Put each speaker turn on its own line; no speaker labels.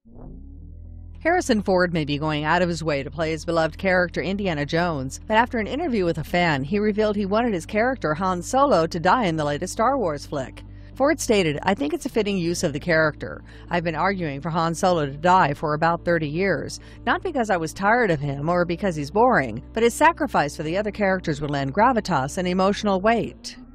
Harrison Ford may be going out of his way to play his beloved character Indiana Jones, but after an interview with a fan, he revealed he wanted his character Han Solo to die in the latest Star Wars flick. Ford stated, "I think it's a fitting use of the character. I've been arguing for Han Solo to die for about 30 years, not because I was tired of him or because he's boring, but his sacrifice for the other characters would lend gravitas and emotional weight."